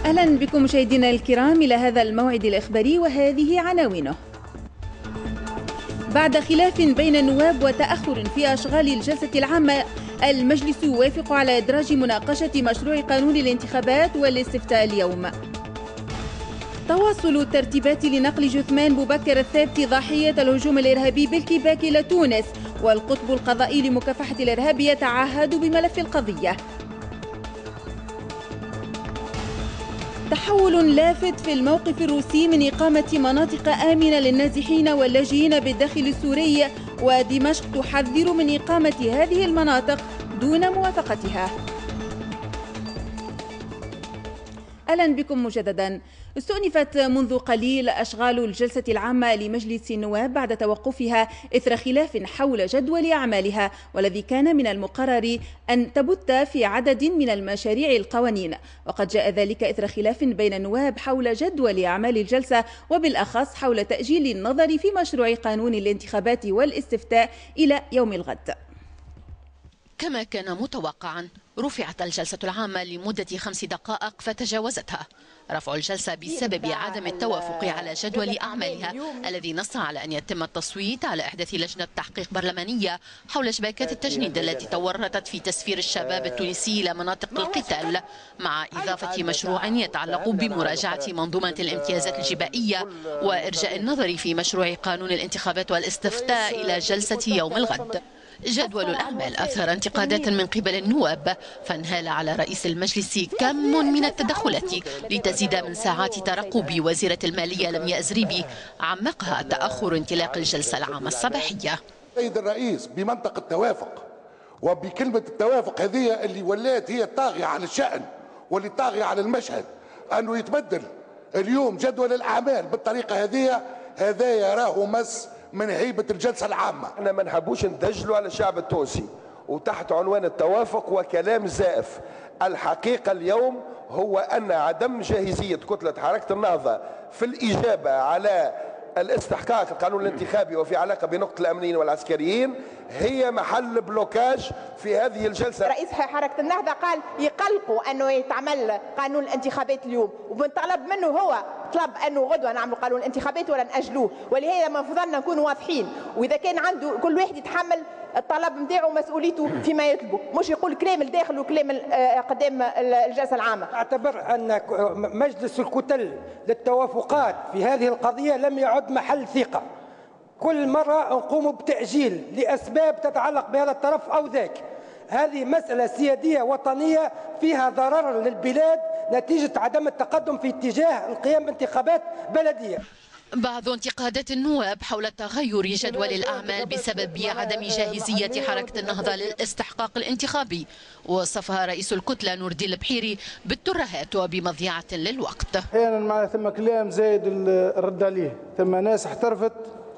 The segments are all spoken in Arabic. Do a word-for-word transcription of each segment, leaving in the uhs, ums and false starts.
أهلا بكم مشاهدينا الكرام إلى هذا الموعد الإخباري وهذه عناوينه. بعد خلاف بين النواب وتأخر في أشغال الجلسة العامة، المجلس يوافق على إدراج مناقشة مشروع قانون الانتخابات والاستفتاء اليوم. تواصل الترتيبات لنقل جثمان بوبكر الثابت ضحية الهجوم الإرهابي بالكيباك إلى تونس، والقطب القضائي لمكافحة الإرهاب يتعهد بملف القضية. تحول لافت في الموقف الروسي من إقامة مناطق آمنة للنازحين واللاجئين بالداخل السوري، ودمشق تحذر من إقامة هذه المناطق دون موافقتها. أهلا بكم مجددا. استؤنفت منذ قليل أشغال الجلسة العامة لمجلس النواب بعد توقفها إثر خلاف حول جدول أعمالها، والذي كان من المقرر أن تبت في عدد من المشاريع القوانين، وقد جاء ذلك إثر خلاف بين النواب حول جدول أعمال الجلسة، وبالأخص حول تأجيل النظر في مشروع قانون الانتخابات والاستفتاء إلى يوم الغد. كما كان متوقعا، رفعت الجلسة العامة لمدة خمس دقائق فتجاوزتها. رفع الجلسة بسبب عدم التوافق على جدول أعمالها الذي نص على أن يتم التصويت على إحداث لجنة تحقيق برلمانية حول شبكات التجنيد التي تورطت في تسفير الشباب التونسي إلى مناطق القتال، مع إضافة مشروع يتعلق بمراجعة منظومة الامتيازات الجبائية وإرجاء النظر في مشروع قانون الانتخابات والاستفتاء إلى جلسة يوم الغد. جدول الأعمال أثار انتقادات من قبل النواب، فانهال على رئيس المجلس كم من التدخلات لتزيد من ساعات ترقب وزيرة المالية لمياء زريبي، عمقها تأخر انطلاق الجلسة العامة الصباحية. سيد الرئيس بمنطق التوافق، وبكلمة التوافق هذه اللي ولات هي الطاغية على الشأن واللي طاغية على المشهد، أنه يتبدل اليوم جدول الأعمال بالطريقة هذه، هذا يراه مس من هيبة الجلسة العامة. احنا ما نحبوش ندجلوا على الشعب التونسي وتحت عنوان التوافق وكلام زائف. الحقيقة اليوم هو أن عدم جاهزية كتلة حركة النهضة في الإجابة على الاستحقاق القانون الانتخابي وفي علاقة بنقطة الأمنيين والعسكريين هي محل بلوكاج في هذه الجلسة. رئيس حركة النهضة قال يقلقوا أنه يتعمل قانون الانتخابات اليوم، وبنطلب منه هو طلب أنه غدوة نعمل قانون الانتخابات ولا نأجلوه، ولهذا ما فضلنا نكون واضحين، وإذا كان عنده كل واحد يتحمل الطلب نتاعو مسؤوليته فيما يطلبه، مش يقول كلام الداخل وكلام قدام الجلسة العامة. اعتبر أن مجلس الكتل للتوافقات في هذه القضية لم يعد محل ثقة. كل مرة نقوم بتأجيل لأسباب تتعلق بهذا الطرف أو ذاك. هذه مسألة سيادية وطنية فيها ضرر للبلاد نتيجة عدم التقدم في اتجاه القيام بانتخابات بلدية. بعض انتقادات النواب حول تغير جدول الأعمال بسبب عدم جاهزية حركة النهضة للاستحقاق الانتخابي، وصفها رئيس الكتلة نور الدين البحيري بالترهات وبمضيعة للوقت. أحيانا مع ثم كلام زايد الرد عليه، ثم ناس احترفت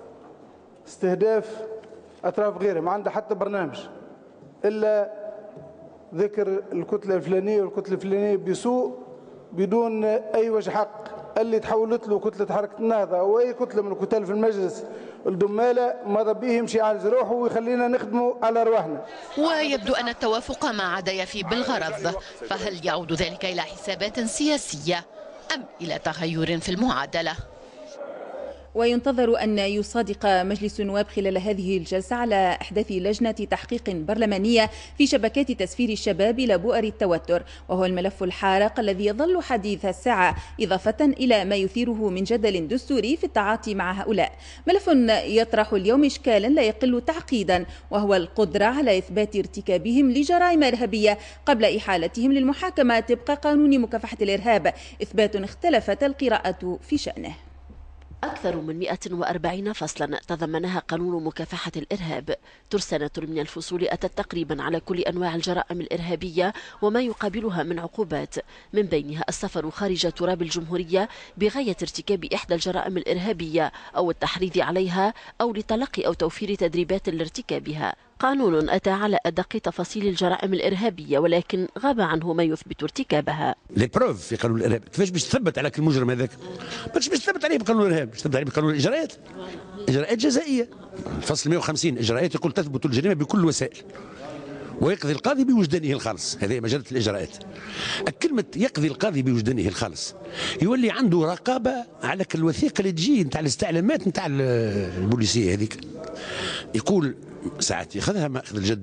استهداف أطراف غيرها ما عندها حتى برنامج إلا ذكر الكتلة الفلانية والكتلة الفلانية بسوء بدون أي وجه حق. اللي تحولت له كتلة حركة النهضة أو أي كتلة من الكتل في المجلس الدمالة ماذا به يمشي على روحه ويخلينا نخدموا على أرواحنا. ويبدو أن التوافق ما عاد يفي بالغرض، فهل يعود ذلك إلى حسابات سياسية أم إلى تغير في المعادلة؟ وينتظر أن يصادق مجلس النواب خلال هذه الجلسة على إحداث لجنة تحقيق برلمانية في شبكات تسفير الشباب إلى بؤر التوتر، وهو الملف الحارق الذي يظل حديث الساعة، إضافة إلى ما يثيره من جدل دستوري في التعاطي مع هؤلاء. ملف يطرح اليوم إشكالا لا يقل تعقيدا، وهو القدرة على إثبات ارتكابهم لجرائم إرهابية قبل إحالتهم للمحاكمة طبق قانون مكافحة الإرهاب، إثبات اختلفت القراءة في شأنه. أكثر من مئة وأربعين فصلا تضمنها قانون مكافحة الإرهاب، ترسانة من الفصول أتت تقريبا على كل أنواع الجرائم الإرهابية وما يقابلها من عقوبات، من بينها السفر خارج تراب الجمهورية بغاية ارتكاب إحدى الجرائم الإرهابية أو التحريض عليها أو لتلقي أو توفير تدريبات لارتكابها. قانون أتى على أدق تفاصيل الجرائم الإرهابية ولكن غاب عنه ما يثبت ارتكابها. لي بروف في قانون الإرهاب كيفاش باش تثبت على كل مجرم هذاك؟ باش باش تثبت عليه بقانون الإرهاب، باش تثبت عليه بقانون الإجراءات. إجراءات جزائية. الفصل مئة وخمسين إجراءات يقول تثبت الجريمة بكل وسائل. ويقضي القاضي بوجدانه الخالص، هذه مجرة الإجراءات. كلمة يقضي القاضي بوجدانه الخالص يولي عنده رقابة على كل الوثيقة اللي تجي نتاع الاستعلامات نتاع البوليسية هذيك، يقول ساعات ياخذها ماخذ الجد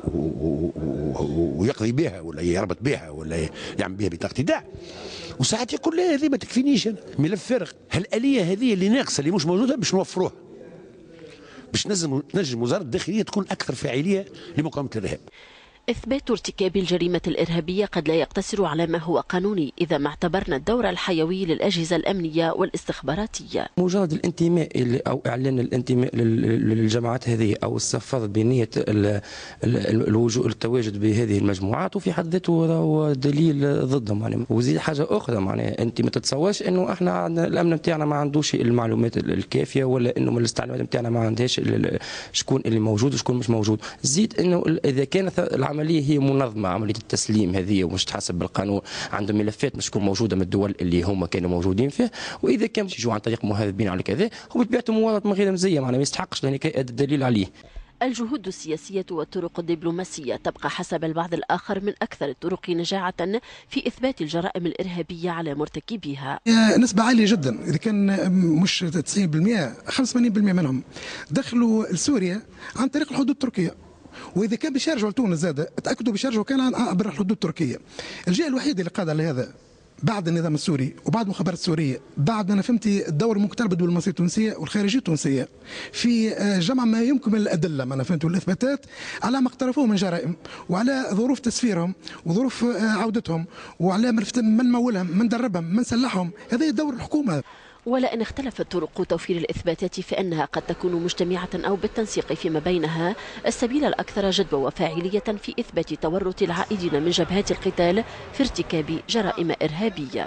ويقضي بها ولا يربط بها ولا يعمل بها بطاقة ايداع، وساعات يقول لا هذه ما تكفينيش انا ملف فارغ. هالآلية هذه اللي ناقصة اللي مش موجودة باش نوفروها باش نجم تنجم وزارة الداخلية تكون أكثر فاعلية لمقاومة الإرهاب. إثبات ارتكاب الجريمة الإرهابية قد لا يقتصر على ما هو قانوني إذا ما اعتبرنا الدور الحيوي للأجهزة الأمنية والاستخباراتية. مجرد الانتماء أو إعلان الانتماء للجماعات هذه أو الصفاض بنية الوجوء التواجد بهذه المجموعات وفي حد ذاته دليل ضدهم يعني. وزيد حاجة أخرى معناها أنت ما تتصورش إنه إحنا الأمن نتاعنا ما عندوش المعلومات الكافية ولا إنه من الاستعلامات نتاعنا ما عندهاش شكون اللي موجود وشكون مش موجود. زيد إنه إذا كانت العملية هي منظمة، عملية التسليم هذه ومش تحسب بالقانون، عندهم ملفات مش تكون موجودة من الدول اللي هم كانوا موجودين فيه، وإذا كان يجوا عن طريق مهذبين على كذا هو بطبيعته مواطن من غير مزية معناها ما يستحقش لأن الدليل عليه. الجهود السياسية والطرق الدبلوماسية تبقى حسب البعض الآخر من أكثر الطرق نجاعة في إثبات الجرائم الإرهابية على مرتكبيها. نسبة عالية جدا، إذا كان مش تسعين بالمئة خمسة وثمانين بالمئة منهم دخلوا لسوريا عن طريق الحدود التركية، واذا كان باش يرجعوا لتونس زاد تاكدوا باش يرجعوا كان عبر الحدود التركيه. الجهه الوحيده اللي قاعده على هذا بعد النظام السوري وبعد المخابرات السوريه، بعد ما انا فهمتي الدور المقترب بالدبلوماسيه التونسيه والخارجيه التونسيه في جمع ما يمكن من الادله ما انا فهمت والاثباتات على ما اقترفوه من جرائم وعلى ظروف تسفيرهم وظروف عودتهم وعلى من مولهم من دربهم من سلحهم، هذا دور الحكومه. ولأن اختلفت طرق توفير الإثباتات فإنها قد تكون مجتمعة أو بالتنسيق فيما بينها، السبيل الأكثر جدوى وفاعلية في إثبات تورط العائدين من جبهات القتال في ارتكاب جرائم إرهابية.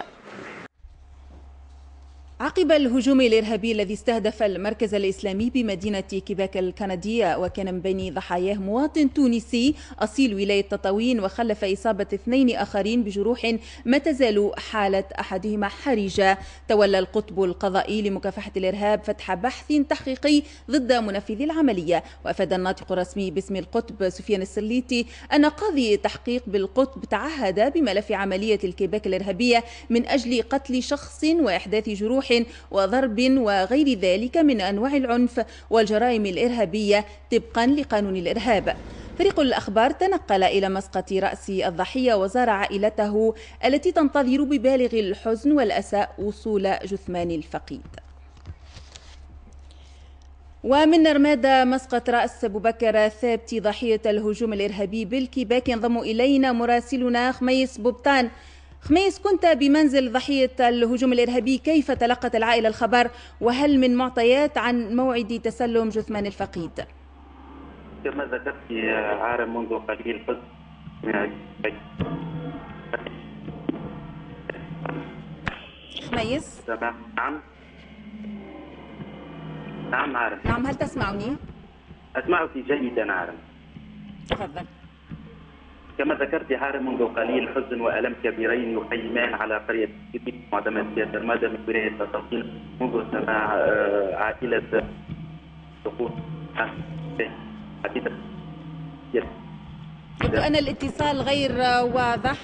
عقب الهجوم الإرهابي الذي استهدف المركز الإسلامي بمدينة كيباك الكندية وكان من بين ضحاياه مواطن تونسي أصيل ولاية تطاوين وخلف إصابة اثنين آخرين بجروح ما تزال حالة أحدهما حرجة، تولى القطب القضائي لمكافحة الإرهاب فتح بحث تحقيقي ضد منفذي العملية. وأفاد الناطق الرسمي باسم القطب سفيان السليتي أن قاضي التحقيق بالقطب تعهد بملف عملية الكيباك الإرهابية من أجل قتل شخص وإحداث جروح وضرب وغير ذلك من أنواع العنف والجرائم الإرهابية طبقا لقانون الإرهاب. فريق الأخبار تنقل إلى مسقط رأس الضحية وزار عائلته التي تنتظر ببالغ الحزن والأسى وصول جثمان الفقيد. ومن رمادة مسقط رأس أبو بكر ثابتي ضحية الهجوم الإرهابي بالكيباك ينضم إلينا مراسلنا خميس بوبطان. خميس، كنت بمنزل ضحية الهجوم الإرهابي، كيف تلقت العائلة الخبر وهل من معطيات عن موعد تسلم جثمان الفقيد؟ كما ذكرت عارم منذ قليل حزن. خميس؟ نعم نعم عارم. نعم، هل تسمعني؟ أسمعك جيدا عارم. تفضل. كما ذكرت عارم منذ قليل حزن وألم كبيرين يخيمان على قرية كيبيك معتمدية رمادة من ولاية تطاوين منذ سماع عائلة سقوط يبدو أن الاتصال غير واضح.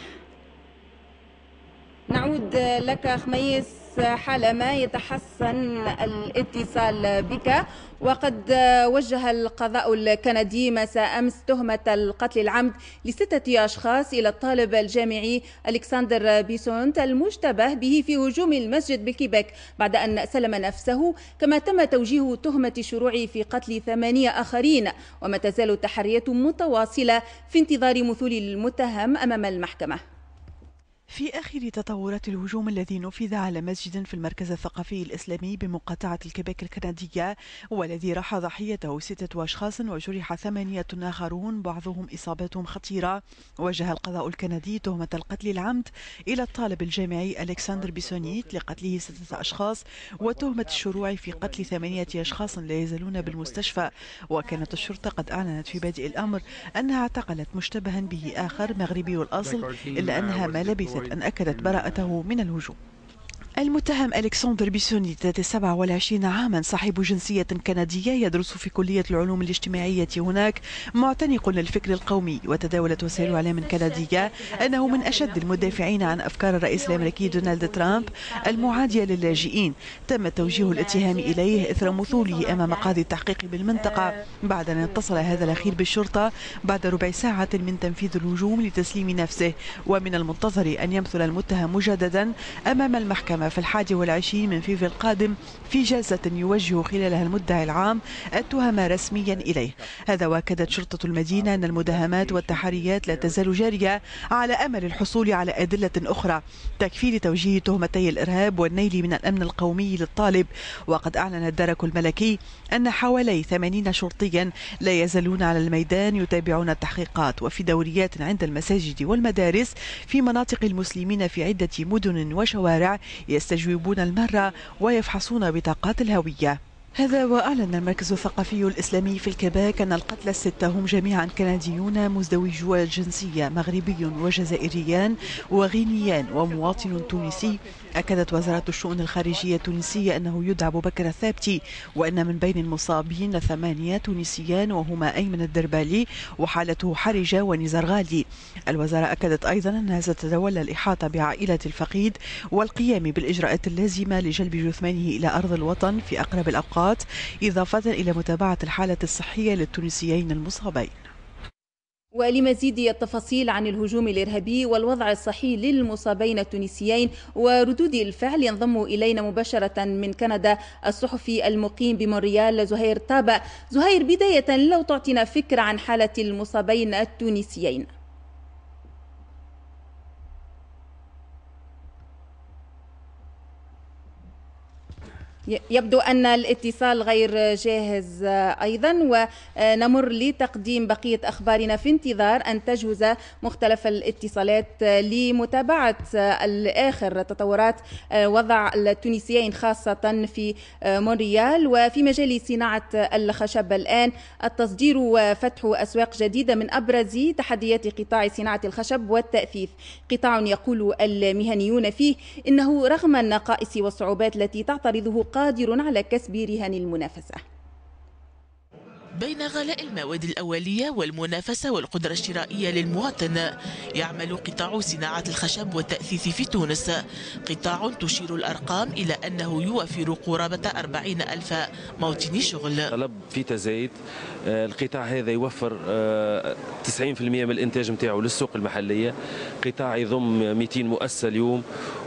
نعود لك خميس حالما يتحسن الاتصال بك. وقد وجه القضاء الكندي مساء أمس تهمة القتل العمد لستة أشخاص إلى الطالب الجامعي ألكسندر بيسونت المشتبه به في هجوم المسجد بالكيباك بعد أن سلم نفسه، كما تم توجيه تهمة الشروع في قتل ثمانية آخرين. وما تزال التحريات متواصلة في انتظار مثول المتهم أمام المحكمة. في آخر تطورات الهجوم الذي نفذ على مسجد في المركز الثقافي الإسلامي بمقاطعة الكيباك الكندية والذي راح ضحيته ستة أشخاص وجرح ثمانية آخرون بعضهم إصاباتهم خطيرة، وجه القضاء الكندي تهمة القتل العمد إلى الطالب الجامعي ألكسندر بيسونيت لقتله ستة أشخاص وتهمة الشروع في قتل ثمانية أشخاص لا يزالون بالمستشفى. وكانت الشرطة قد أعلنت في بادئ الأمر أنها اعتقلت مشتبها به آخر مغربي الأصل، إلا أنها ما لبثت أن أكدت براءته من الهجوم. المتهم ألكسندر بيسوني ذات سبعة وعشرين عاما صاحب جنسية كندية يدرس في كلية العلوم الاجتماعية هناك، معتنق للفكر القومي. وتداولت وسائل إعلام كندية أنه من أشد المدافعين عن أفكار الرئيس الأمريكي دونالد ترامب المعادية للاجئين. تم توجيه الاتهام إليه إثر مثوله أمام قاضي التحقيق بالمنطقة بعد أن اتصل هذا الأخير بالشرطة بعد ربع ساعة من تنفيذ الهجوم لتسليم نفسه. ومن المنتظر أن يمثل المتهم مجددا أمام المحكمة في الحادي والعشرين من فيفري القادم في جلسة يوجه خلالها المدعي العام التهم رسميا إليه. هذا وأكدت شرطة المدينة أن المداهمات والتحريات لا تزال جارية على أمل الحصول على أدلة أخرى تكفي لتوجيه تهمتي الإرهاب والنيل من الأمن القومي للطالب. وقد أعلن الدرك الملكي أن حوالي ثمانين شرطيا لا يزالون على الميدان يتابعون التحقيقات وفي دوريات عند المساجد والمدارس في مناطق المسلمين في عدة مدن وشوارع يستجوبون المرة ويفحصون بطاقات الهوية. هذا وأعلن المركز الثقافي الإسلامي في الكيبيك أن القتلى الستة هم جميعا كنديون مزدوجو الجنسية، مغربي وجزائريان وغينيان ومواطن تونسي. أكدت وزارة الشؤون الخارجية التونسية أنه يدعى أبو بكر الثابتي، وأن من بين المصابين ثمانية تونسيان وهما أيمن الدربالي وحالته حرجة ونزار غالي. الوزارة أكدت أيضا أنها ستتولى الإحاطة بعائلة الفقيد والقيام بالإجراءات اللازمة لجلب جثمانه إلى أرض الوطن في أقرب الأوقات، إضافة إلى متابعة الحالة الصحية للتونسيين المصابين. ولمزيد التفاصيل عن الهجوم الإرهابي والوضع الصحي للمصابين التونسيين وردود الفعل ينضم إلينا مباشرة من كندا الصحفي المقيم بمونريال زهير طابة. زهير، بداية لو تعطينا فكرة عن حالة المصابين التونسيين. يبدو أن الاتصال غير جاهز أيضا، ونمر لتقديم بقية أخبارنا في انتظار أن تجهز مختلف الاتصالات لمتابعة الآخر تطورات وضع التونسيين خاصة في مونريال وفي مجال صناعة الخشب. الآن التصدير وفتح أسواق جديدة من أبرز تحديات قطاع صناعة الخشب والتأثيث، قطاع يقول المهنيون فيه إنه رغم النقائص والصعوبات التي تعترضه قادر على كسب رهان المنافسة. بين غلاء المواد الأولية والمنافسة والقدرة الشرائية للمواطن، يعمل قطاع صناعة الخشب والتأثيث في تونس، قطاع تشير الأرقام إلى أنه يوفر قرابة أربعين ألف موطن شغل. طلب في تزايد، القطاع هذا يوفر تسعين بالمئة من الإنتاج متاعه للسوق المحلية، قطاع يضم مئتين مؤسسة اليوم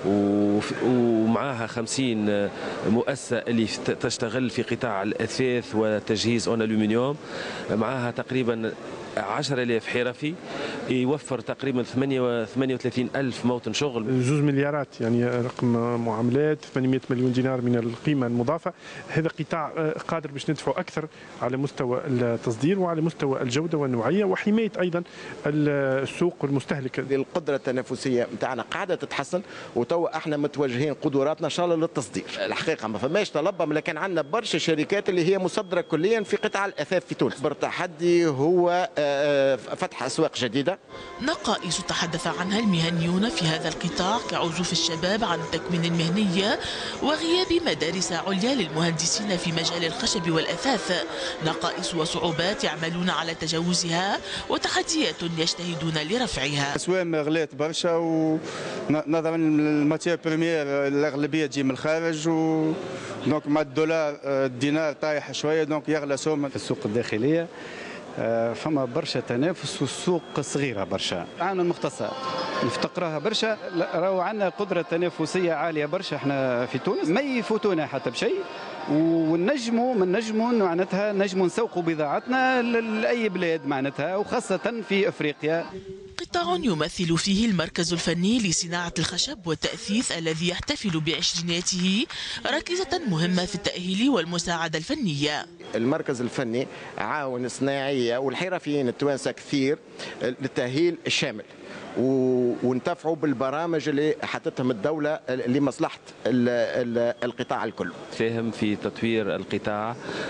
ومعها خمسين مؤسسة اللي تشتغل في قطاع الأثاث وتجهيز أون ألومنيوم، معها تقريبا عشرة آلاف حرفي، يوفر تقريبا ثمانية وثلاثين ألف موطن شغل. زوج مليارات يعني رقم معاملات، ثمانمئة مليون دينار من القيمة المضافة. هذا قطاع قادر باش ندفعوا أكثر على مستوى التصدير وعلى مستوى الجودة والنوعية وحماية أيضا السوق والمستهلك. القدرة التنافسية نتاعنا قاعدة تتحسن، وتوا احنا متوجهين قدراتنا ان شاء الله للتصدير. الحقيقة ما فماش طلب، لكن عندنا برشا شركات اللي هي مصدرة كليا في قطاع الأثاث في تونس. التحدي هو فتح أسواق جديدة. نقائص تحدث عنها المهنيون في هذا القطاع كعزوف الشباب عن التكوين المهني وغياب مدارس عليا للمهندسين في مجال الخشب والأثاث، نقائص وصعوبات يعملون على تجاوزها وتحديات يجتهدون لرفعها. الأسواق غلات برشا، ونظرا للماتير بريمير الأغلبية تجي من الخارج، و دونك مع الدولار الدينار طايح شوية، دونك يغلى سوم في السوق الداخلية. فما برشا تنافس والسوق صغيره برشا، عامل المختصات نفتقرها برشا، راهو عندنا قدره تنافسيه عاليه برشا احنا في تونس، ما يفوتونا حتى بشيء، ونجموا من نجموا معناتها نجموا نسوقوا بضاعتنا لاي بلاد معناتها، وخاصه في افريقيا. قطاع يمثل فيه المركز الفني لصناعة الخشب والتأثيث الذي يحتفل بعشريناته ركيزة مهمة في التأهيل والمساعدة الفنية. المركز الفني عاون صناعية والحرفيين التوانسة كثير للتأهيل الشامل، ونتفعوا بالبرامج اللي حطتهم الدولة لمصلحة القطاع الكل. فاهم في تطوير القطاع،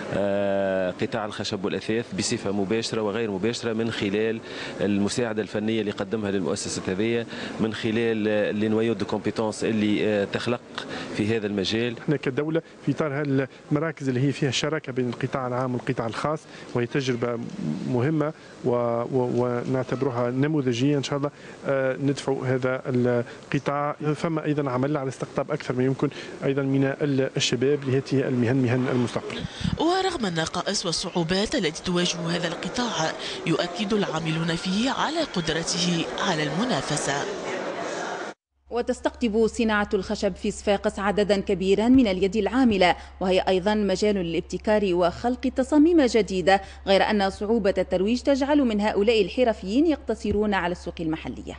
قطاع الخشب والأثاث بصفة مباشرة وغير مباشرة من خلال المساعدة الفنية اللي قدمها للمؤسسة هذه، من خلال لي نويو دو كومبيتونس اللي تخلق في هذا المجال. احنا كدوله في اطار المراكز اللي هي فيها الشراكه بين القطاع العام والقطاع الخاص، وهي تجربه مهمه ونعتبرها نموذجيه ان شاء الله. آه ندفعوا هذا القطاع. ثم ايضا عملنا على استقطاب اكثر ما يمكن ايضا من الشباب لهذه المهن مهن المستقبل. ورغم النقائص والصعوبات التي تواجه هذا القطاع، يؤكد العاملون فيه على قدرته على المنافسه. وتستقطب صناعة الخشب في صفاقس عددا كبيرا من اليد العاملة، وهي أيضا مجال للابتكار وخلق تصاميم جديدة، غير أن صعوبة الترويج تجعل من هؤلاء الحرفيين يقتصرون على السوق المحلية.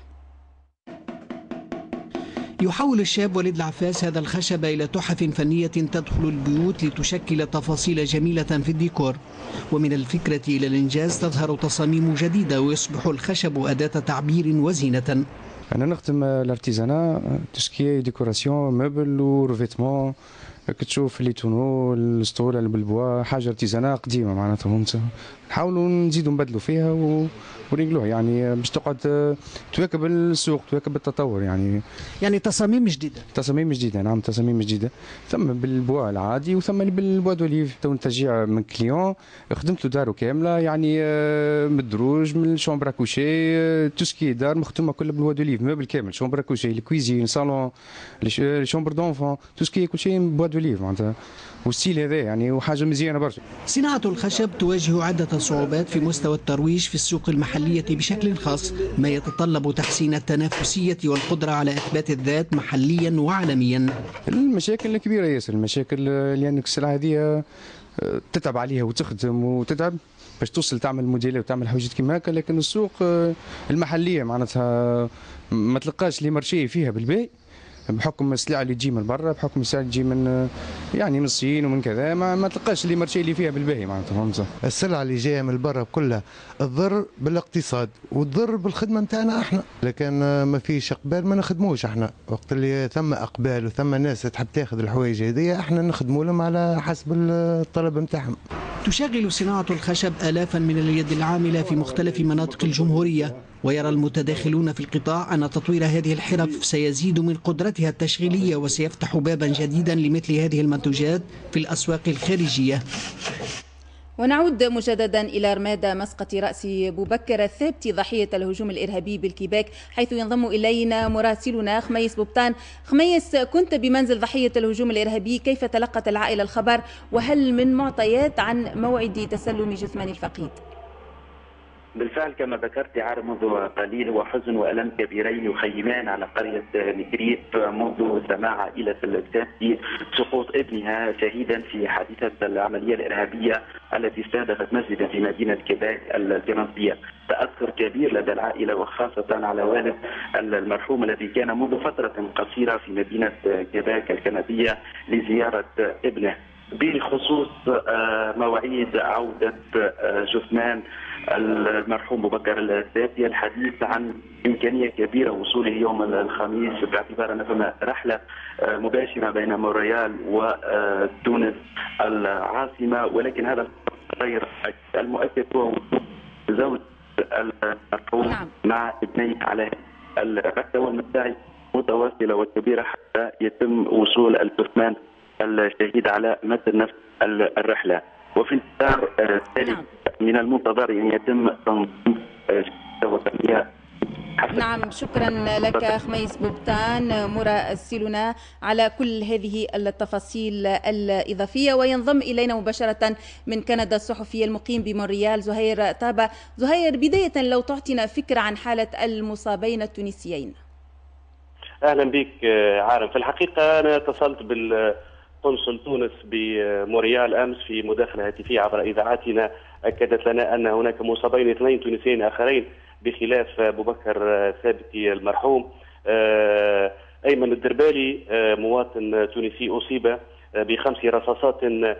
يحول الشاب وليد العفاس هذا الخشب إلى تحف فنية تدخل البيوت لتشكل تفاصيل جميلة في الديكور، ومن الفكرة إلى الإنجاز تظهر تصاميم جديدة ويصبح الخشب أداة تعبير وزينة. أنا نخدم الارتيزانا تسكي ديكوراسيون مبل ورفيتمون، كتشوف لي تونو الاسطوله بالبوا، حاجه ارتيزانا قديمه معناتها نحاولوا نزيدوا نبدلوا فيها و... ونقلوها يعني باش تقعد تواكب السوق تواكب التطور يعني. يعني تصاميم جديده. تصاميم جديده نعم تصاميم جديده، ثم بالبوا العادي وثم بالبوا دوليف. تو تشجيع من كليون خدمت له دارو كامله يعني من الدروج من الشومبر كوشي توسكي دار مختومه كلها بالبوا دوليف مبل كامل، شومبر كوشي الكويزين صالون الشومبر دونفون توسكي كلشي بوا دوليف معناتها والستيل هذا يعني وحاجه مزيانه برشا. صناعه الخشب تواجه عده صعوبات في مستوى الترويج في السوق المحليه بشكل خاص، ما يتطلب تحسين التنافسيه والقدره على اثبات الذات محليا وعالميا. المشاكل الكبيره ياسر، المشاكل لانك السلعه هذه تتعب عليها وتخدم وتتعب باش توصل تعمل موديلات وتعمل حوايج كيما هكا، لكن السوق المحليه معناتها ما تلقاش لي مارشي فيها بالباهي بحكم السلعه اللي تجي من برا، بحكم السلعه اللي تجي من يعني من الصين ومن كذا، ما, ما تلقاش اللي مرشي اللي فيها بالباهي معناتها فهمت. السلعه اللي جايه من برا كلها تضر بالاقتصاد وتضر بالخدمه نتاعنا احنا، لكن ما فيش اقبال ما نخدموش احنا، وقت اللي ثم اقبال وثم ناس تحب تاخذ الحوايج هذيا احنا نخدموا لهم على حسب الطلب نتاعهم. تشغل صناعه الخشب آلافا من اليد العامله في مختلف مناطق الجمهوريه، ويرى المتداخلون في القطاع أن تطوير هذه الحرف سيزيد من قدرتها التشغيلية وسيفتح بابا جديدا لمثل هذه المنتوجات في الأسواق الخارجية. ونعود مجددا إلى رمادة مسقط رأس بوبكر الثابتي ضحية الهجوم الإرهابي بالكيباك، حيث ينضم إلينا مراسلنا خميس بوبتان. خميس، كنت بمنزل ضحية الهجوم الإرهابي، كيف تلقت العائلة الخبر؟ وهل من معطيات عن موعد تسلم جثمان الفقيد؟ بالفعل كما ذكرت عار منذ قليل وحزن وألم كبيرين يخيمان على قرية نكريت منذ سماع عائلة الثابتي سقوط ابنها شهيدا في حادثة العملية الإرهابية التي استهدفت مسجدا في مدينة كيباك الفرنسية. تأثر كبير لدى العائلة وخاصة على والد المرحوم الذي كان منذ فترة قصيرة في مدينة كيباك الكندية لزيارة ابنه. بخصوص مواعيد عودة جثمان المرحوم بوبكر الثابتي، الحديث عن إمكانية كبيرة وصوله يوم الخميس باعتبار أن فما رحلة مباشرة بين مونريال وتونس العاصمة، ولكن هذا غير المؤكد هو زوج المرحوم نعم. مع ابنيه على الرحلة، والمساعي متواصلة وكبيرة حتى يتم وصول الجثمان الشهيد على متن نفس الرحلة. وفي انتظار ذلك من المنتظر أن يتم تنظيم وتنمية. نعم، شكرا لك خميس بوبتان مراسلنا على كل هذه التفاصيل الإضافية. وينضم إلينا مباشرة من كندا الصحفي المقيم بمونريال زهير طابة. زهير، بداية لو تعطينا فكرة عن حالة المصابين التونسيين. أهلا بك عارم. في الحقيقة أنا اتصلت بالقنصل تونس بمونريال أمس في مداخلة هاتفية عبر إذاعتنا، أكدت لنا أن هناك مصابين اثنين تونسيين آخرين بخلاف بوبكر ثابتي المرحوم. أيمن الدربالي مواطن تونسي أصيب بخمس رصاصات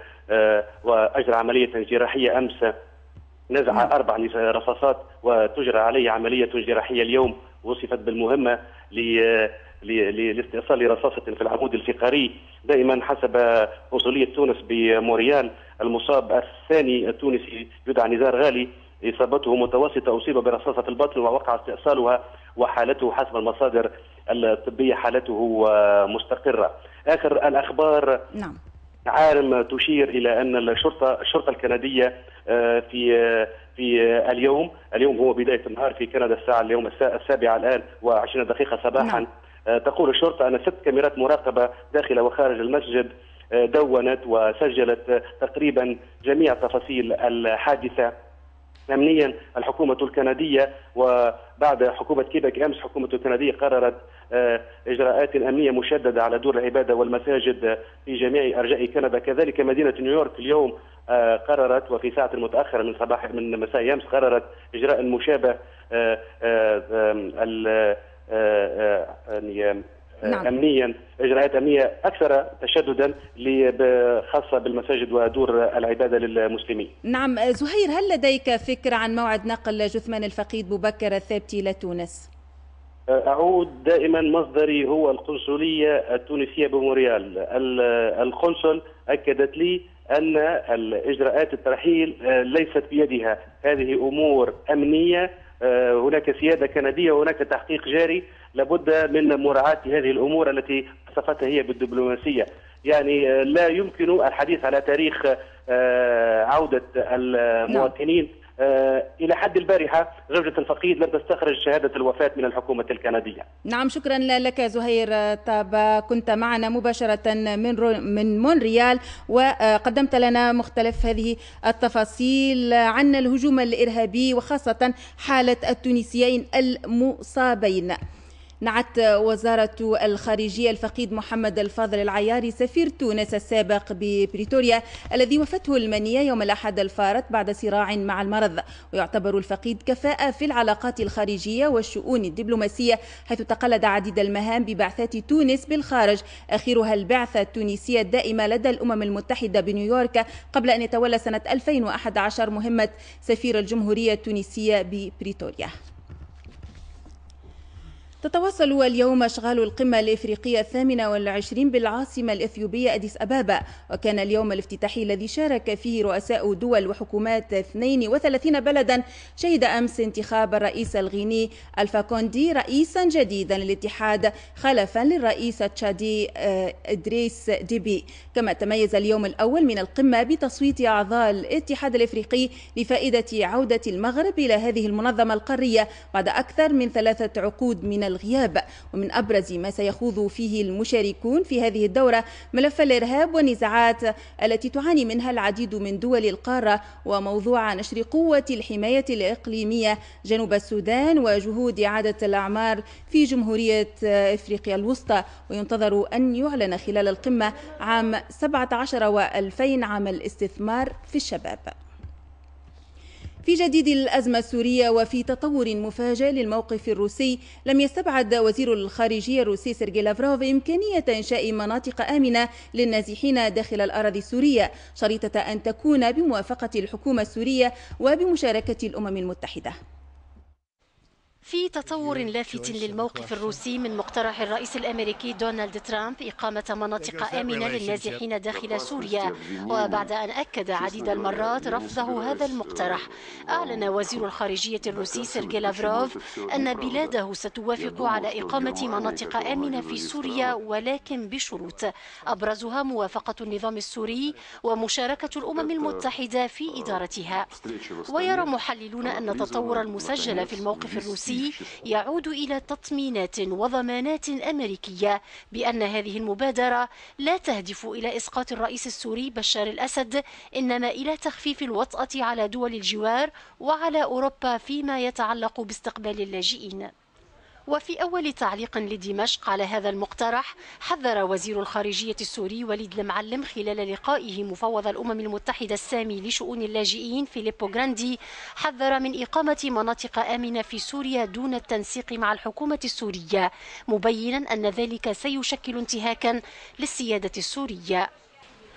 وأجرى عملية جراحية أمس، نزع أربع رصاصات وتجرى عليه عملية جراحية اليوم، وصفت بالمهمة لاستئصال رصاصة في العمود الفقري. دائما حسب قنصلية تونس بمونريال، المصاب الثاني التونسي يدعى نزار غالي إصابته متوسطة، أصيب برصاصة البطن ووقع استئصالها، وحالته حسب المصادر الطبية حالته مستقرة. آخر الأخبار نعم. عارم تشير إلى أن الشرطة الشرطة الكندية في في اليوم اليوم هو بداية النهار في كندا الساعة اليوم السابعة الآن وعشرين دقيقة صباحا. نعم. تقول الشرطة أن ست كاميرات مراقبة داخل وخارج المسجد دونت وسجلت تقريبا جميع تفاصيل الحادثة. أمنيا الحكومة الكندية وبعد حكومة كيبك أمس حكومة الكندية قررت إجراءات أمنية مشددة على دور العبادة والمساجد في جميع أرجاء كندا. كذلك مدينة نيويورك اليوم قررت وفي ساعة متأخرة من صباح من مساء أمس قررت إجراء مشابه نعم. أمنيا إجراءات أمنية أكثر تشددا خاصة بالمساجد ودور العبادة للمسلمين. نعم زهير، هل لديك فكرة عن موعد نقل جثمان الفقيد بوبكر الثابتي إلى تونس؟ أعود دائما مصدري هو القنصلية التونسية بمونريال. القنصل أكدت لي أن الإجراءات الترحيل ليست بيدها، هذه أمور أمنية، هناك سيادة كندية وهناك تحقيق جاري، لابد من مراعاة هذه الأمور التي وصفتها هي بالدبلوماسية. يعني لا يمكن الحديث على تاريخ عودة المواطنين. إلى حد البارحة زوجة الفقيد لم تستخرج شهادة الوفاة من الحكومة الكندية. نعم شكرا لك زهير طابا، كنت معنا مباشرة من من مونريال وقدمت لنا مختلف هذه التفاصيل عن الهجوم الإرهابي وخاصة حالة التونسيين المصابين. نعت وزارة الخارجية الفقيد محمد الفاضل العياري سفير تونس السابق ببريتوريا الذي وفته المنية يوم الأحد الفارط بعد صراع مع المرض، ويعتبر الفقيد كفاءة في العلاقات الخارجية والشؤون الدبلوماسية، حيث تقلد عديد المهام ببعثات تونس بالخارج، آخرها البعثة التونسية الدائمة لدى الأمم المتحدة بنيويورك، قبل أن يتولى سنة ألفين وأحد عشر مهمة سفير الجمهورية التونسية ببريتوريا. تتواصل اليوم أشغال القمة الإفريقية الثامنة والعشرين بالعاصمة الإثيوبية أديس أبابا، وكان اليوم الافتتاحي الذي شارك فيه رؤساء دول وحكومات اثنين وثلاثين بلدا شهد أمس انتخاب الرئيس الغيني ألفا كوندي رئيسا جديدا للاتحاد خلفا للرئيس التشادي إدريس ديبي. كما تميز اليوم الأول من القمة بتصويت أعضاء الاتحاد الإفريقي لفائدة عودة المغرب إلى هذه المنظمة القارية بعد أكثر من ثلاثة عقود من الغياب. ومن أبرز ما سيخوض فيه المشاركون في هذه الدورة ملف الإرهاب والنزاعات التي تعاني منها العديد من دول القارة، وموضوع نشر قوة الحماية الإقليمية جنوب السودان، وجهود إعادة الأعمار في جمهورية إفريقيا الوسطى. وينتظر أن يعلن خلال القمة عام سبعة عشر وألفين عام الاستثمار في الشباب. في جديد الأزمة السورية وفي تطور مفاجئ للموقف الروسي، لم يستبعد وزير الخارجية الروسي سيرجي لافروف إمكانية إنشاء مناطق آمنة للنازحين داخل الأراضي السورية، شريطة أن تكون بموافقة الحكومة السورية وبمشاركة الأمم المتحدة. في تطور لافت للموقف الروسي من مقترح الرئيس الأمريكي دونالد ترامب إقامة مناطق آمنة للنازحين داخل سوريا، وبعد أن أكد عديد المرات رفضه هذا المقترح، أعلن وزير الخارجية الروسي سيرجي لافروف أن بلاده ستوافق على إقامة مناطق آمنة في سوريا، ولكن بشروط أبرزها موافقة النظام السوري ومشاركة الأمم المتحدة في إدارتها. ويرى محللون أن التطور المسجل في الموقف الروسي يعود إلى تطمينات وضمانات أمريكية بأن هذه المبادرة لا تهدف إلى إسقاط الرئيس السوري بشار الأسد، إنما إلى تخفيف الوطأة على دول الجوار وعلى أوروبا فيما يتعلق باستقبال اللاجئين. وفي أول تعليق لدمشق على هذا المقترح، حذر وزير الخارجية السوري وليد المعلم خلال لقائه مفوض الأمم المتحدة السامي لشؤون اللاجئين فيليبو جراندي، حذر من إقامة مناطق آمنة في سوريا دون التنسيق مع الحكومة السورية، مبينا أن ذلك سيشكل انتهاكا للسيادة السورية.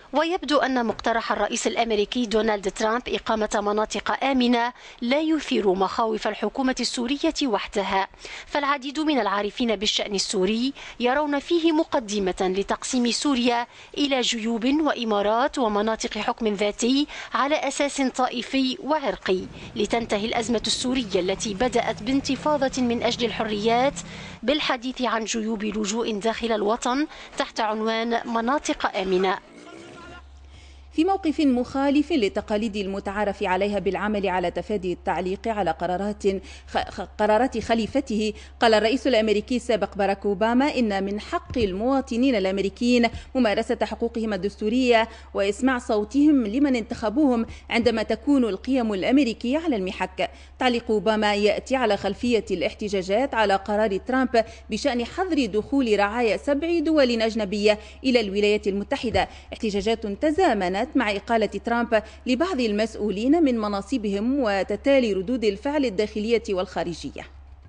ويبدو أن مقترح الرئيس الأمريكي دونالد ترامب إقامة مناطق آمنة لا يثير مخاوف الحكومة السورية وحدها، فالعديد من العارفين بالشأن السوري يرون فيه مقدمة لتقسيم سوريا إلى جيوب وإمارات ومناطق حكم ذاتي على أساس طائفي وعرقي، لتنتهي الأزمة السورية التي بدأت بانتفاضة من أجل الحريات بالحديث عن جيوب لجوء داخل الوطن تحت عنوان مناطق آمنة. في موقف مخالف للتقاليد المتعارف عليها بالعمل على تفادي التعليق على قرارات قرارات خليفته، قال الرئيس الأمريكي السابق باراك أوباما إن من حق المواطنين الأمريكيين ممارسة حقوقهم الدستورية وإسماع صوتهم لمن انتخبوهم عندما تكون القيم الأمريكية على المحك. تعليق أوباما يأتي على خلفية الاحتجاجات على قرار ترامب بشأن حظر دخول رعايا سبع دول أجنبية إلى الولايات المتحدة، احتجاجات تزامنت مع إقالة ترامب لبعض المسؤولين من مناصبهم وتتالي ردود الفعل الداخلية والخارجية.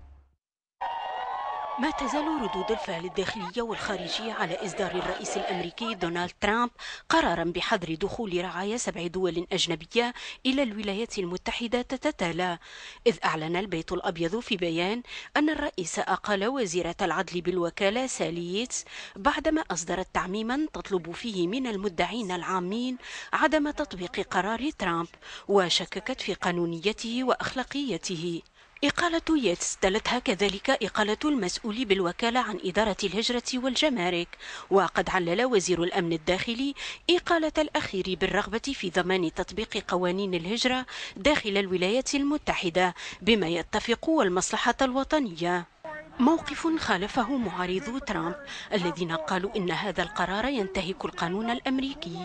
ما تزال ردود الفعل الداخلية والخارجية على إصدار الرئيس الأمريكي دونالد ترامب قرارا بحظر دخول رعايا سبع دول أجنبية إلى الولايات المتحدة تتتالى، إذ أعلن البيت الأبيض في بيان أن الرئيس أقال وزيرة العدل بالوكالة سالي ييتس بعدما أصدرت تعميما تطلب فيه من المدعين العامين عدم تطبيق قرار ترامب، وشككت في قانونيته وأخلاقيته. إقالة ييتس تلتها كذلك إقالة المسؤول بالوكالة عن إدارة الهجرة والجمارك، وقد علل وزير الأمن الداخلي إقالة الأخير بالرغبة في ضمان تطبيق قوانين الهجرة داخل الولايات المتحدة بما يتفق والمصلحة الوطنية. موقف خالفه معارضو ترامب الذين قالوا إن هذا القرار ينتهك القانون الأمريكي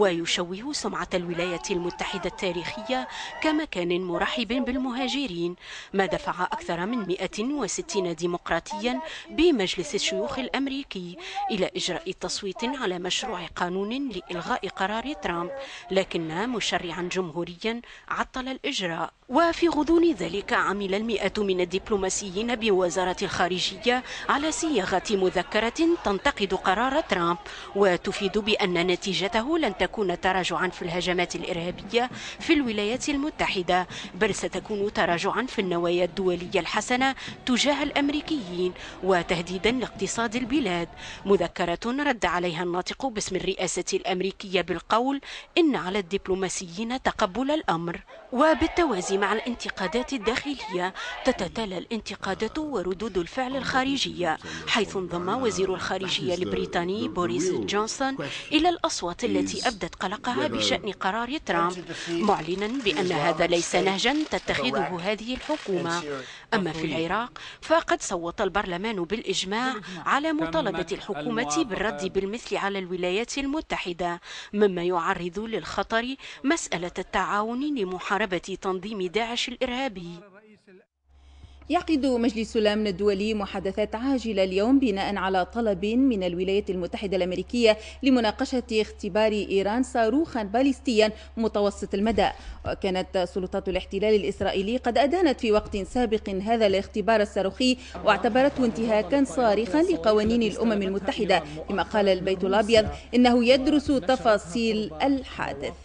ويشوه سمعة الولايات المتحدة التاريخية كمكان مرحب بالمهاجرين، ما دفع أكثر من مئة وستين ديمقراطيا بمجلس الشيوخ الأمريكي إلى إجراء تصويت على مشروع قانون لإلغاء قرار ترامب، لكن مشرعا جمهوريا عطل الإجراء. وفي غضون ذلك عمل المئة من الدبلوماسيين بوزارة الخارجية على صياغة مذكرة تنتقد قرار ترامب وتفيد بأن نتيجته لن تكون تراجعا في الهجمات الإرهابية في الولايات المتحدة، بل ستكون تراجعا في النوايا الدولية الحسنة تجاه الأمريكيين وتهديدا لاقتصاد البلاد. مذكرة رد عليها الناطق باسم الرئاسة الأمريكية بالقول إن على الدبلوماسيين تقبل الأمر. وبالتوازي مع الانتقادات الداخلية تتتالى الانتقادات وردود الفعل الخارجية، حيث انضم وزير الخارجية البريطاني بوريس جونسون إلى الأصوات التي أبدت قلقها بشأن قرار ترامب، معلنا بأن هذا ليس نهجا تتخذه هذه الحكومة. أما في العراق فقد صوت البرلمان بالإجماع على مطالبة الحكومة بالرد بالمثل على الولايات المتحدة، مما يعرض للخطر مسألة التعاون لمحاربة تنظيم داعش الإرهابي. يعقد مجلس الأمن الدولي محادثات عاجلة اليوم بناء على طلب من الولايات المتحدة الأمريكية لمناقشة اختبار إيران صاروخا باليستيا متوسط المدى. وكانت سلطات الاحتلال الإسرائيلي قد أدانت في وقت سابق هذا الاختبار الصاروخي واعتبرته انتهاكا صارخا لقوانين الأمم المتحدة، كما قال البيت الأبيض إنه يدرس تفاصيل الحادث.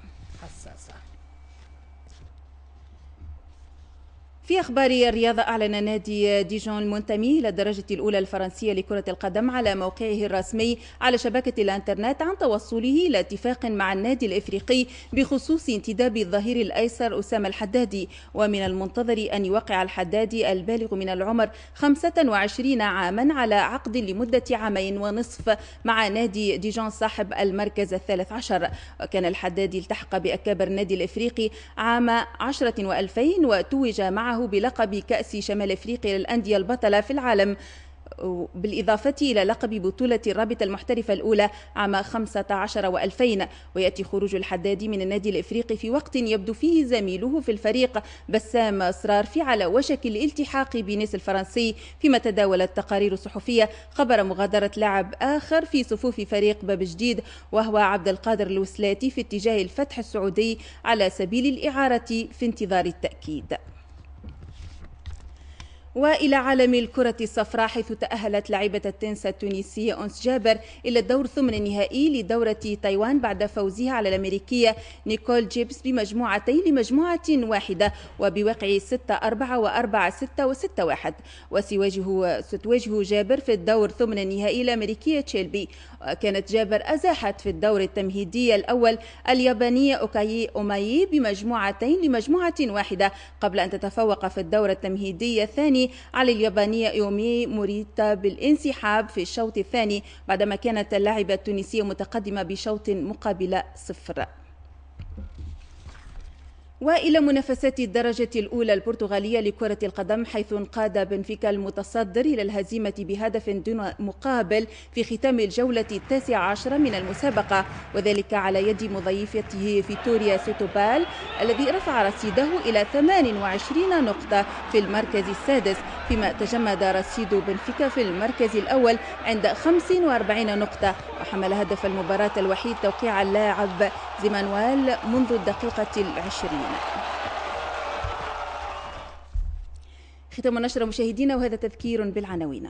في أخبار الرياضة، أعلن نادي ديجون المنتمي إلى الدرجة الأولى الفرنسية لكرة القدم على موقعه الرسمي على شبكة الإنترنت عن توصله إلى اتفاق مع النادي الإفريقي بخصوص انتداب الظهير الأيسر أسامة الحدادي. ومن المنتظر أن يوقع الحدادي البالغ من العمر خمسة وعشرين عاما على عقد لمدة عامين ونصف مع نادي ديجون صاحب المركز الثالث عشر. وكان الحدادي التحق بأكابر النادي الإفريقي عام عشرة وألفين وتوج معه بلقب كأس شمال أفريقيا للأندية البطلة في العالم، بالإضافة إلى لقب بطولة الرابطة المحترفة الأولى عام خمسة عشر وألفين. ويأتي خروج الحدادي من النادي الإفريقي في وقت يبدو فيه زميله في الفريق بسام أسرارفي على وشك الالتحاق بنيس الفرنسي، فيما تداولت تقارير صحفية خبر مغادرة لاعب آخر في صفوف فريق باب جديد وهو عبد القادر الوسلاتي في اتجاه الفتح السعودي على سبيل الإعارة في انتظار التأكيد. وإلى عالم الكرة الصفراء، حيث تأهلت لاعبة التنس التونسية أنس جابر إلى الدور ثمن النهائي لدورة تايوان بعد فوزها على الأمريكية نيكول جيبس بمجموعتين لمجموعة واحدة وبواقع ستة أربعة وأربعة ستة وستة واحد. وسيواجه ستواجه جابر في الدور ثمن النهائي الأمريكية تشيلبي. وكانت جابر أزاحت في الدور التمهيدي الأول اليابانية أوكايي أومايي بمجموعتين لمجموعة واحدة قبل أن تتفوق في الدور التمهيدي الثاني على اليابانية يومي موريتا بالانسحاب في الشوط الثاني بعدما كانت اللاعبة التونسية متقدمة بشوط مقابل صفر. وإلى منافسات الدرجة الأولى البرتغالية لكرة القدم، حيث انقاد بنفيكا المتصدر إلى الهزيمة بهدف دون مقابل في ختام الجولة التاسعة عشرة من المسابقة، وذلك على يد مضيفته فيتوريا سيتوبال الذي رفع رصيده إلى ثمان وعشرين نقطة في المركز السادس، فيما تجمد رصيد بنفيكا في المركز الأول عند خمس وأربعين نقطة. وحمل هدف المباراة الوحيد توقيع اللاعب زيمانويل منذ الدقيقة العشرين. ختام النشرة مشاهدينا، وهذا تذكير بالعناوين.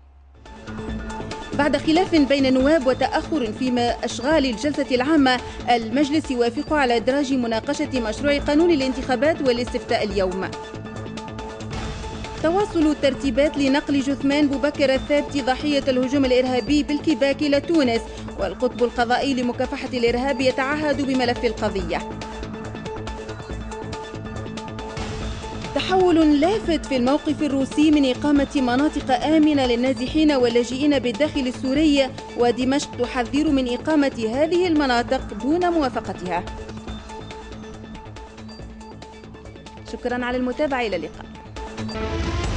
بعد خلاف بين النواب وتأخر في أشغال الجلسة العامة، المجلس يوافق على إدراج مناقشة مشروع قانون الانتخابات والاستفتاء اليوم. تواصل الترتيبات لنقل جثمان بوبكر الثابت ضحية الهجوم الإرهابي بالكباك إلى تونس، والقطب القضائي لمكافحة الإرهاب يتعهد بملف القضية. تحول لافت في الموقف الروسي من إقامة مناطق آمنة للنازحين واللاجئين بالداخل السوري، ودمشق تحذر من إقامة هذه المناطق دون موافقتها. شكرا على المتابعة، إلى اللقاء.